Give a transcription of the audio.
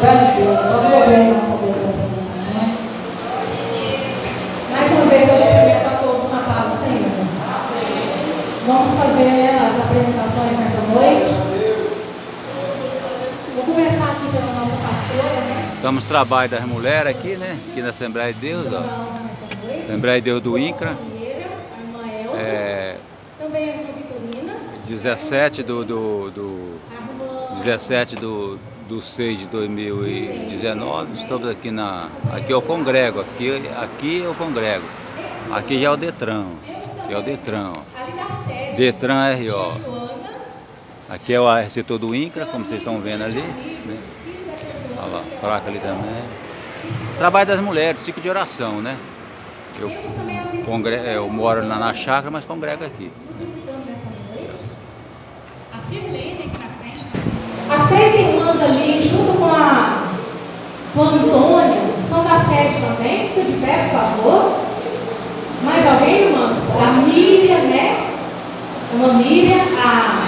Grande Deus, vamos orar e vamos fazer as apresentações. Mais uma vez eu cumprimento a todos na paz do Senhor. Vamos fazer as apresentações nessa noite. Vou começar aqui pela nossa pastora, né? Estamos no trabalho das mulheres aqui, né? Aqui na Assembleia de Deus, ó. Assembleia de Deus do INCRA. Também a irmã Vitorina. 17 do 6 de 2019, estamos aqui aqui eu congrego, aqui eu congrego. Aqui já é o Detran, aqui é o Detran, ó. Detran RO. Aqui é o setor do INCRA, como vocês estão vendo ali, né? Olha lá, placa ali também. Trabalho das mulheres, ciclo de oração, né? Eu moro na chácara, mas congrego aqui. As três irmãs ali, junto com o Antônio, são da sede também. Fica de pé, por favor. Mais alguém, irmãs? A Miriam, né? Uma Miriam, a